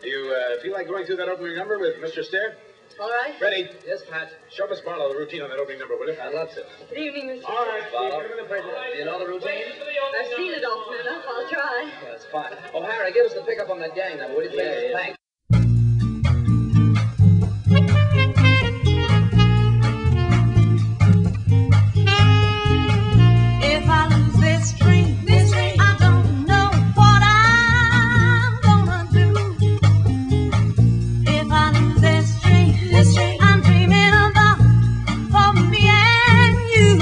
You feel like going through that opening number with Mr. Stair? All right. Ready? Yes, Pat. Show Miss Barlow the routine on that opening number, will you? I'd love to. Good evening, Mr. All right, Barlow. Put him in the prison. Do you know the routine? I've seen it often enough. I'll try. Yeah, that's fine. Oh, Harry, give us the pickup on that gang number, will you? Please? Thanks. If I lose this dream, I don't know what I'm gonna do. If I lose this dream, I'm dreaming about for me and you.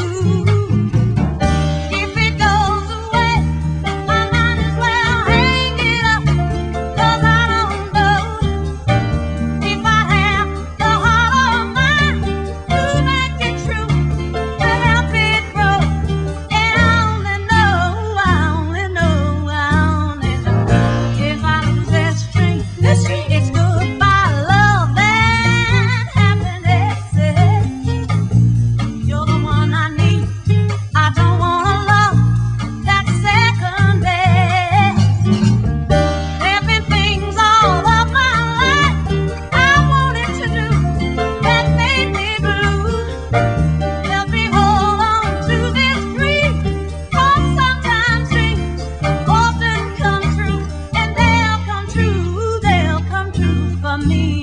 If it goes away, I might as well hang it up, 'cause I don't know if I have the heart of mine to make it true, to help it grow. And I only know if I lose this dream, it's goodbye love and happiness. You're the one I need. I don't want a love that's second best. There've been things all of my life I wanted to do that made me blue. Help me hold on to this dream, 'cause sometimes dreams often come true, and they'll come true for me.